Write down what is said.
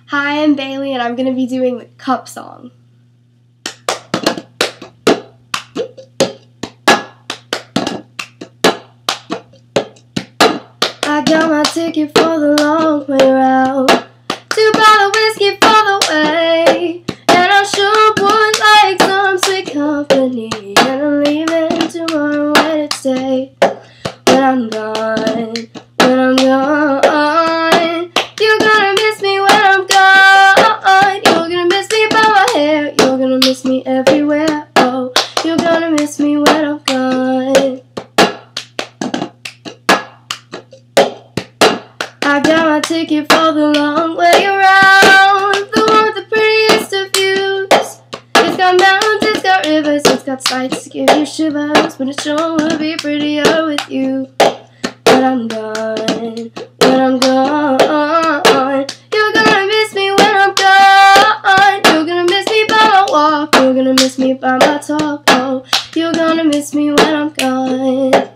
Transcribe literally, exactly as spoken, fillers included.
Hi, I'm Bailey, and I'm going to be doing the Cup song. I got my ticket for the long way round, two bottle whiskey for the way, and I sure would like some sweet company, and I'm leaving tomorrow when it's day. When I'm gone, when I'm gone, you're gonna miss me when I'm gone. You're gonna miss me by my hair, you're gonna miss me everywhere. Oh, you're gonna miss me when I'm gone. I got my ticket for the long way around, the one with the prettiest of views. It's got mountains, it's got rivers, it's got sights to give you shivers, but it sure would be prettier with you. When I'm gone, when I'm gone, you're gonna miss me when I'm gone. You're gonna miss me by my walk, you're gonna miss me by my talk. Oh, you're gonna miss me when I'm gone.